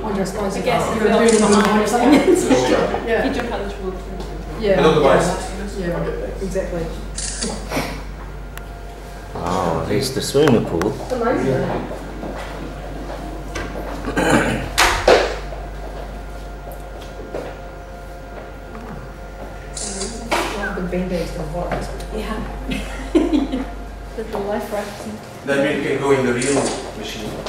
I suppose I guess you're doing behind or something. Yeah. You jump out the pool. Yeah. And otherwise, Yeah. Exactly. Oh, it's the swimming pool. Amazing. The beanbags don't work. Yeah. The life rafting. then we can go in the real machine.